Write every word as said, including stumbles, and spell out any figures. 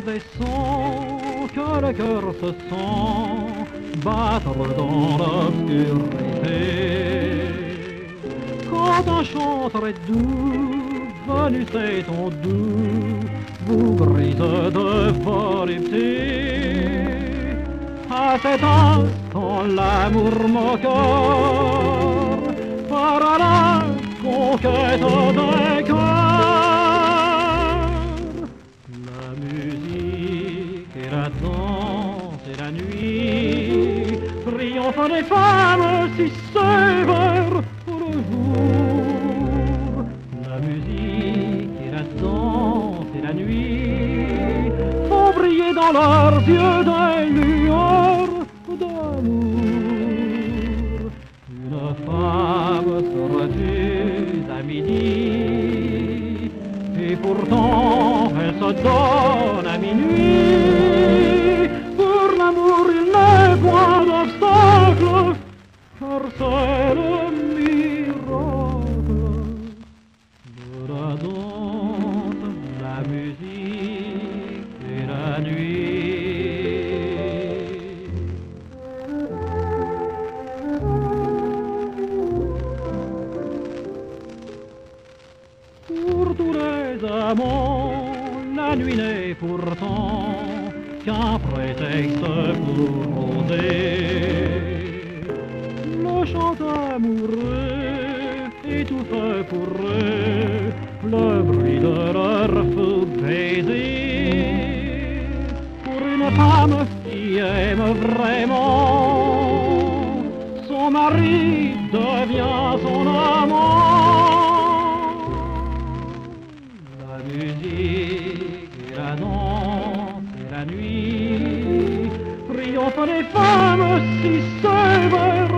descend, que le cœur se sent battre dans l'obscurité. Quand un chant très doux, venu c'est ton doux, vous brise de volupté. À cet instant l'amour moqueur part à la conquête des cœurs. La musique et la danse et la nuit triomphent des femmes si sévères pour le jour. La musique et la danse et la nuit font briller dans leurs yeux des lueurs d'amour. Une femme se refuse à midi, et pourtant elle se donne à minuit. Pour l'amour il n'est point d'obstacle, car c'est le miracle de la danse, la musique et la nuit. Pour tous les amants, la nuit n'est pourtant qu'un prétexte pour oser. Le chant amoureux étouffe pour eux le bruit de leur feu baiser. Pour une femme qui aime vraiment, son mari devient son amant. La musique et la danse et la nuit triomphent des femmes si sévères